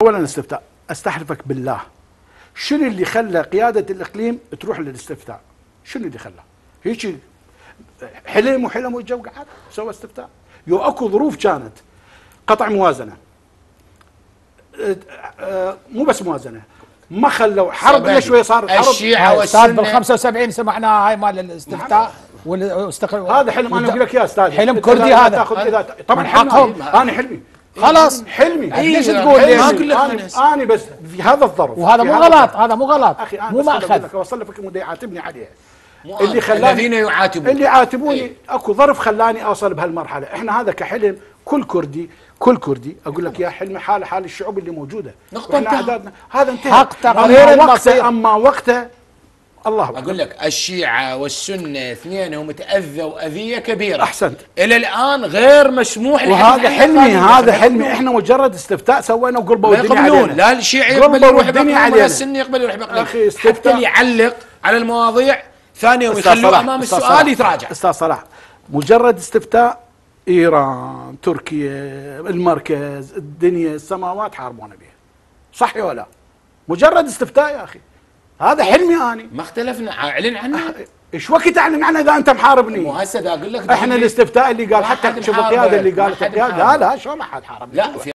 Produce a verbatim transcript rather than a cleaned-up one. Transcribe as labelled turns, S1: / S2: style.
S1: اولا الاستفتاء، استحلفك بالله شنو اللي خلى قياده الاقليم تروح للاستفتاء؟ شنو اللي خلاه؟ هيك حلم وحلم وجا وقعد سوى استفتاء. يو اكو ظروف كانت قطع موازنه، مو بس موازنه، ما خلوا حرب الا شوي صارت حرب.
S2: الشيعة والسنة بال خمسة وسبعين سمعناها هاي مال الاستفتاء والاستقلال.
S1: هذا حلم انا اقول لك يا استاذ،
S2: حلم كردي هذا.
S1: تاخذ اذا طبعا حلمي انا حلمي
S2: خلاص
S1: حلمي.
S2: ليش تقول
S1: ما اقول لك انا, أنا بس في هذا الظرف،
S2: وهذا مو غلط، هذا مو غلط
S1: اخي انا
S2: مو ماخذ
S1: اوصل لك اللي يعاتبني عليه اللي خلاني
S3: الذين يعاتبون
S1: اللي يعاتبوني ايه؟ اكو ظرف خلاني اوصل بهالمرحله. احنا هذا كحلم كل كردي كل كردي اقول لك يا حلمي حال حال الشعوب اللي موجوده،
S3: نقطه انتهى.
S1: هذا انتهى.
S2: حق تقرير المصير.
S1: اما وقته الله أكبر.
S3: اقول لك الشيعة والسنة اثنينهم تاذوا اذية كبيرة.
S1: احسنت.
S3: الى الان غير مسموح.
S1: وهذا حلمي، هذا حلمي. احنا مجرد استفتاء سوينا وقلبوا الدنيا علينا.
S3: لا الشيعي يقبل يروح بقليم ولا السني يقبل يروح بقليم.
S1: اخي استفتاء
S3: حتى اللي يعلق على المواضيع ثاني يوم يخلوه امام السؤال يتراجع.
S1: استاذ صلاح مجرد استفتاء ايران، تركيا، المركز، الدنيا، السماوات حاربونا بها. صح ولا لا؟ مجرد استفتاء يا اخي. هذا حلمي اني.
S3: ما اختلفنا، اعلن عنه.
S1: ايش وقت اعلن عنه اذا انت محاربني؟
S3: مو هسه اقول لك
S1: احنا الاستفتاء اللي قال حتى شوف القياده اللي قالت القياده لا لا شو ما حد حاربني.
S3: لا